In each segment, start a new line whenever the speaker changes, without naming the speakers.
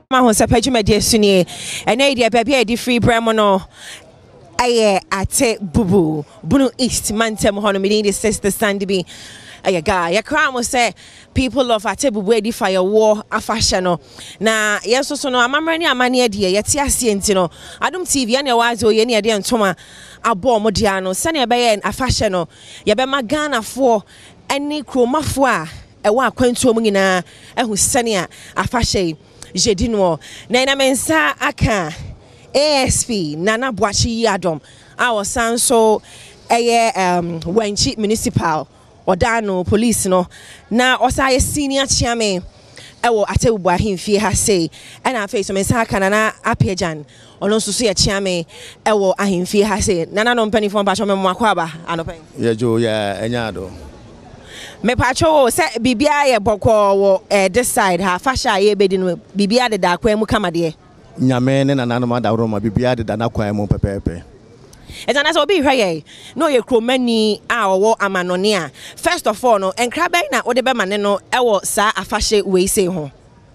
Ahosepe Jumede Sunye, and idea baby di free bremono. Aye, Atebubu, Bunu East, Mantem Honomini, the sister Sandy. Aye, guy, your crown will say people of Atebubu, the FOYAWOO, AFAHYE. Na, yes, so no, I'm running a mania dear, yet, yes, no. Adom TV, and your wives, or any idea, and Toma, Abo Modiano, Sunny Bay and AFAHYE. Yabema Ghana for any chroma foa, a wa quentu mungina, and who's Sanya, AFAHYE. Jedinwo na mensa aka ASP Nana Bwachi Adom our son so Wenchi municipal Odano police no na osa senior chairman ewo Atebubu ahimfie ha say and afa so mensa aka Nana Apejan ono so so chairman ewo ahimfie ha say Nana no mpani fo ba cho memo akwaba anopen
ye jo ya enyado
me pacho se bibia ye bokọ wo this side ha fasha ye bedi no bibia de da kwan mu kamade
nyame ne nananom adawro ma bibia de da na kwan mu pepepe
na so bi hwaye no ye kromani a wo amanone a first of all no enkrabe na wo de be mane no ewo sa afahye we say ho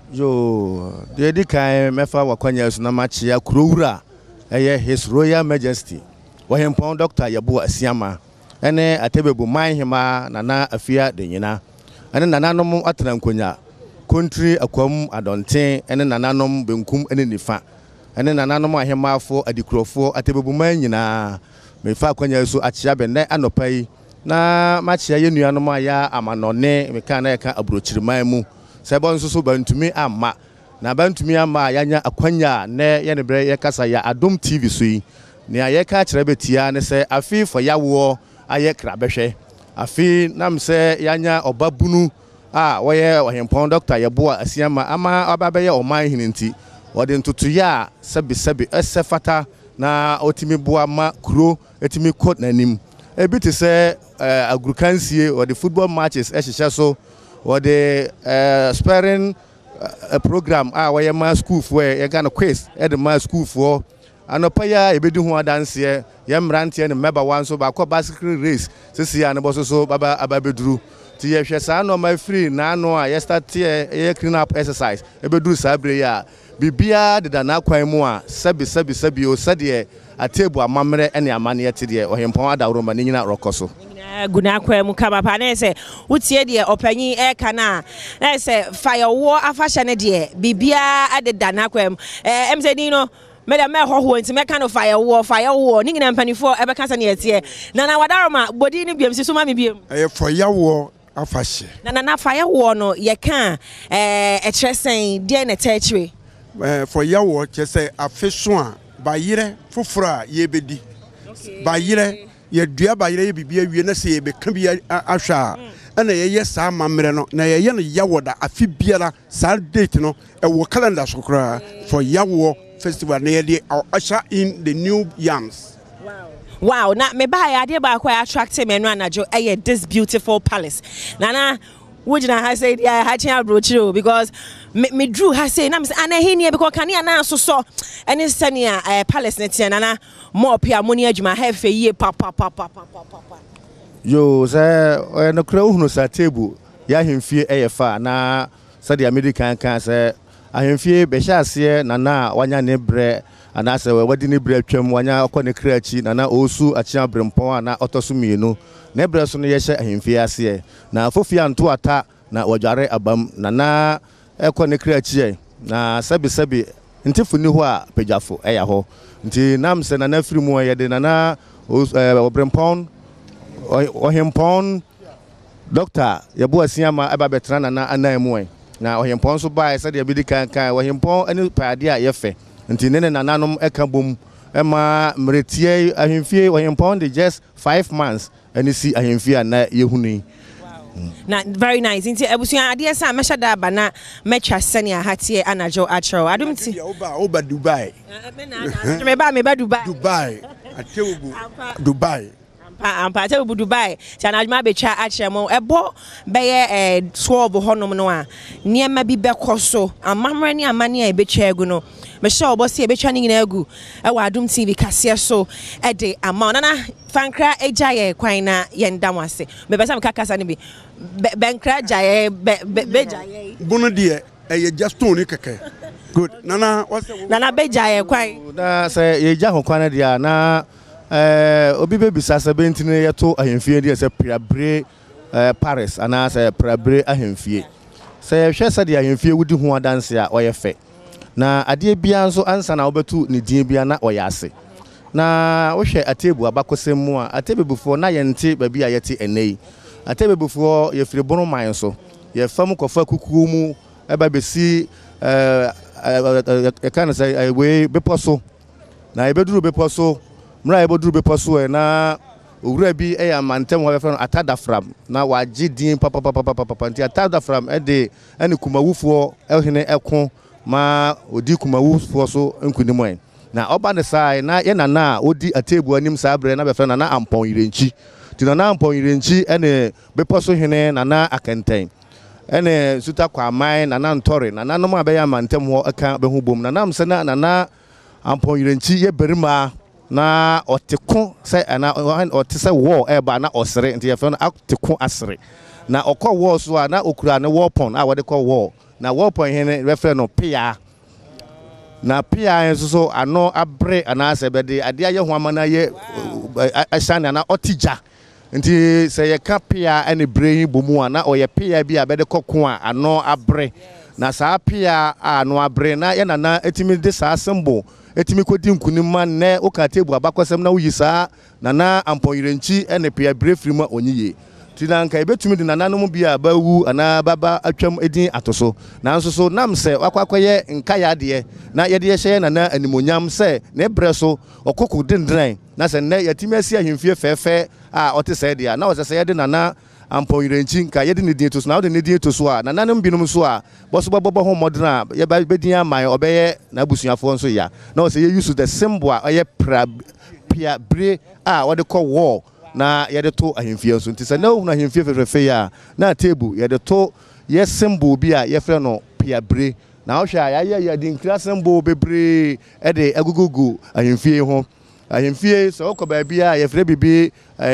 yo de di kan mefa wakwanya su na machia kurowura eye His Royal Majesty wo hempon Dr. Yabo Asiama ene Atebubu manhima nana afia de nyina ene nananom atrankonya country akwam adonten ene nananom benkum ene nifa ene nananom ahemafo adikrofo Atebubu manyina mefa akwanya so achia be ne anopai na machia ye nuanom aya amanone meka na eka abrochiriman mu sebon so bantumi amma na bantumi amma yanya akwanya ne ye ne bre ye kasa ya Adom TV so yi ne ayeka kire betia ne se afi FOYAWOO aye krabehwe afi nam se yanya obabunu a woye ohempon Dr. Yabo Asiama ama obabeye oman hininti wode ntutuya sebi esefata na otimi boa ma kuro etimi court nanim ebiti se agrukansie wode football matches ehihye so wode sparing program a woye ma school for ye Ghana quiz e de ma school for anopaya ebedi ho adanse ye mrantie ne member wan so ba ko bicycle race sisi ya ne boso so baba ababeduru ti ye hwe sa no ma free na no a ye start ye clean up exercise ebeduru sabre ya bibia de na kwan mu a sebi o sade Atebu amamre ene amane te de ohempon adawro ma nyina rokoso
guna kwa mu kama pa na se utie de opanyin e kana na se FOYAWOO AFAHYE ne de bibia adeda na kwa mu emse no Madam Ho nti meka no FOYAWOO ni ngina mpanifo ebe kasa ne yetie na wadaroma bodi ni biam siso ma me biam
FOYAWOO AFAHYE
na FOYAWOO no ye kan etresen de na techire
FOYAWOO chese afeso a bayire foforo a ye bedi bayire ye dua bayire ye bibia wie na se ye beka bia ahwa ana ye sa mamre no na ye no yawoda afi biara sa date no e wo calendar so kra FOYAWOO festival na ye usher in the new yams.
Wow, na me ba ya de ba kwa attract me no anajo this beautiful palace. Nana wojina ha say dia ha chen abrochiro because me drew ha say na me say ana he ne because kan ya na so any senia palace na tie nana more pia money adwuma ha fe yie pa
yo say no kra hunu sa table ya hemfie eyefa na say the American kan say ahemfie be hyase nana wanya ne bre ana se wadi ne bre atwam wanya akone krachi nana osu achia brempon ana otoso mienu ne bre so no ye hye ahemfie ase na afofia nto ata na wadware abam nana ekone krachi na sebi ntifu ni ho a pejafo eya ho nti nam se nana firimu ye de nana brempon ohempon Dr. Yabo Asiama aba betra nana anamu na ohempon so bae se de bi kan ohempon ani paade a yefe nti ne nananom eka bom ema mretie ahemfie ohempon de just 5 months ani si ahemfie na yehunu
na very nice nti ebusuan ade esa mesha da bana mecha senia hatie anajo achro adum ti
oba Dubai
me ba
Dubai Atebubu Dubai
Atebubu Dubai chanajuma becha achemo ebo beye swab honom no a niema bi bekoso amamre ni amane a becha egu no me sha obosi e becha ni ngina egu e wa Adom TV kase so e de ama na fankra ejaye kwan na ye ndam ase me besa me kakasa ni bi benkra jaye bejaye
bunu de e just toni keke Good. Nana, what's the
Nana Beja kwai.
Na say ye ja ho kwan dia na obi be bisa 17 ye to ahemfie dia say Piabre Paris ana say Piabre ahemfie. Say hwe say dia ahemfie wudi ho adanse a oye fe. Na ade bia nso ansa na obetu ne din bia na oye ase. Na wo hwe Atebu abakosem mu a Atebubufo na yente ba bia yete enei. Atebubufo ye firi bono man so. Ye fam kofa kuku mu eba besi can say we beposo na ebeduru beposo mra ebeduru beposo na owura bi amantem ho befa atadafram na waji din papa nti atadafram de ene kumawufo ehene eko ma odi kumawufo so nkunimo na oba ne sai na ye nana odi Atebu anim sabre na befa na ampon irenchi ti na ampon irenchi ene beposo hene na akenten ene suta kwa mai na ntore na no ma be ya mantem ho aka be hu bom na nam se na ampon irenchi ye berima na oteko se na otese wo e ba na osere nti ye fe na ateko asere na okọ wo so a na okura ne wo pon a wode kọ wo na wo pon he refer no pia na pia enso so ano abre ana se be de ade aye ho amana ye asane na otija nti se ye kapia ene brehi bomu a na oye pia bi abede kokko a ano abre na saa pia ano abre na ye na etimi de saa sembo etimi kodi nkunima ne Atebu abakosem na uyi saa na ampon irenchi ene pia brefri ma onyiye ti na nka ebetumi de nananom bia bawu ana baba atwam edin atoso na nso so nam se wakwakoye nka ya de na ye de hye na animonyam se na ebreso okoko dendran na se ne yatimi asi ahemfie fefe a otese de na osese ye de nana ampon irenchi nka ye de ne din toso na de ne din toso a nananom binum so a boso bobo ho modern ye ba bedin aman obeye na abusuafo nso ya na ose ye use the symbol a ye Piabre a wode ko war na yede to ahemfie nso nti se na hu na ahemfie fefefe ya na Atebu yede to ye symbol bi a ye frɛ no Piabre na wo hwa ya din kra symbol bebre e de agugugu ahemfie ho ahemfie so ko ba bia ye frɛ bibi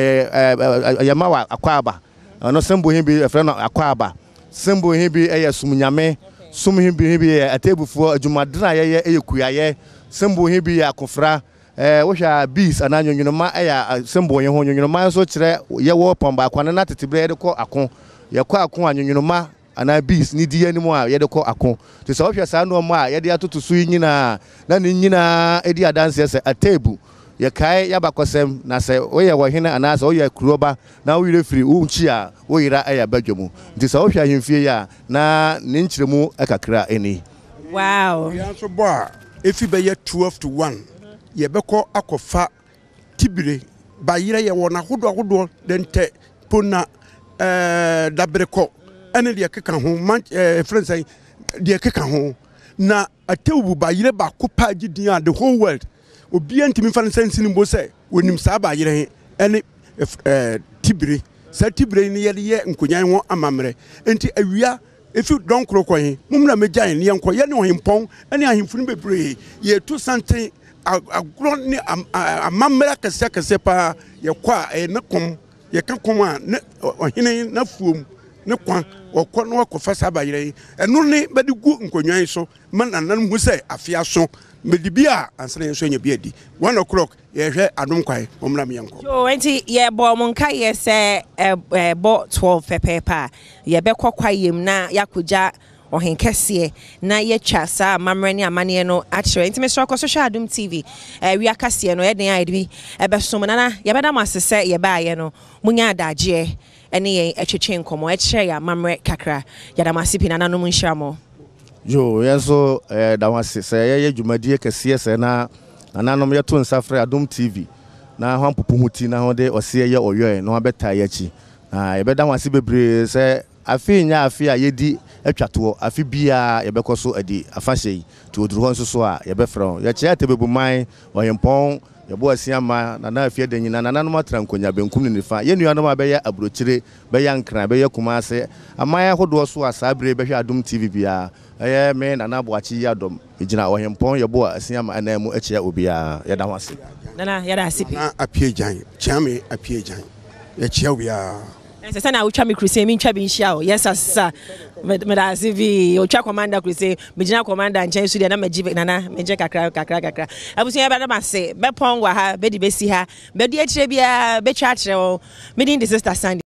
yamawa akwaba no symbol hin bi ye frɛ no akwaba symbol hin bi ye sumnyame sum hin bi Atebufo adwumadena ye kuyaye symbol hin bi akofra wo hwa bees ananyonyonoma ya symbol ye ho nyonyonoma so kire ye wo pomba akwane na tetebre de ko akon ye ko akon anyonyonoma ana bees ni di animu a ye de ko akon to so wo hwa sa no ma ye de atoto so nyina na ne nyina edi adanse se Atebu ye kai ya bakosem na se wo ye wo hene ana se wo ye kuroba na wo yire firi wo nchi a wo yira ya badwamu nti so wo hwa hemfie ya na ne nchiremu akakra eni
wow
ya so bo a efi be ye 12 to 1 ye beko akofa tibire ba yire ye wona hodo dente pona dabreko ene de keka ho man friends de keka ho na Atebu ba yire ba kopa gidin a the whole world obi antimi fa nsansi ni mbo se wonim saa ba yire he ene tibire sa tibire ni ye nkonyan ho amamre enti awia efi don kroko he mumna megyan ne yenko ye ne ohempon ene ahemfunu bebre ye tu sante agro ni amamra kase pa ye kwa ne kom ye ka kom a ne ohene na fuom ne kwa okọ no akofa saba yire eno ne bedi gu nkonwan so man nanan hu se afia so medibia ansana so nya biadi 1 o'clock ye hwe Adom kwai omra me yenko
so enti ye bo monka ye se bo 12 pepepa ye be kwakwayem na yakoja ohenkese na ye twa sa mamre ne amane no akire enti me so ko social Adom TV wi akase no ye den ayi bi ebe so na ye be da masese ye ba ye no munya adaje ene ye etwetwe nkomo ekire ya mamre kakra ya da masipi na nanom nhiramo
yo yeso da wase se ye dwumadie kese se na nanom ye to nsafre Adom TV na ho ampopo huti na ho de ose ye oyo no abeta ye chi na ye be da wase bebre se afi nya afi a yedi atwato afi bia ye bekoso adi afahye to oduru ho nso so a ye be frɛ ye kye Atebubu man oyempon ye bo asiama na afi de nyina nanom atra nkonya benkum ne nifa ye nuanom abɛyɛ abrochire bɛyɛ nkran bɛyɛ kumase amaya hodo so asabre bɛhwɛ Adom TV bia eye me nana boachi Adom ejina oyempon ye bo asiama anamu akyia obia ye da wase
nana ye da asipi
na apiejan chiame apiejan ye kyia obia
Sasa na ucha mi crusade mi ntwa bi nhia o. Yes sir. Me da CV ucha commander crusade, me gina commander nchen su dia na maji nana, me je kakra. Abusun ya ba na mase, be pon wa ha, be di besi ha, be di akire bia be twa akire o. Me din the sister Sandy.